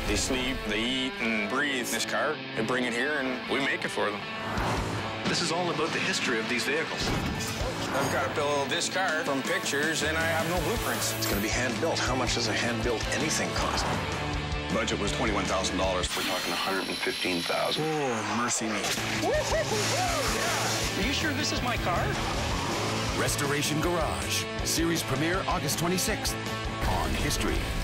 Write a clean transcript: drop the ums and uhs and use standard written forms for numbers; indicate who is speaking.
Speaker 1: They sleep, they eat, and breathe in this car. They bring it here, and we make it for them.
Speaker 2: This is all about the history of these vehicles.
Speaker 1: I've got to build this car from pictures, and I have no blueprints.
Speaker 3: It's going to be hand-built. How much does a hand-built anything cost?
Speaker 4: Budget was $21,000. We're talking $115,000.
Speaker 1: Oh, mercy me.
Speaker 2: Are you sure this is my car?
Speaker 5: Restoration Garage. Series premiere August 26th on History.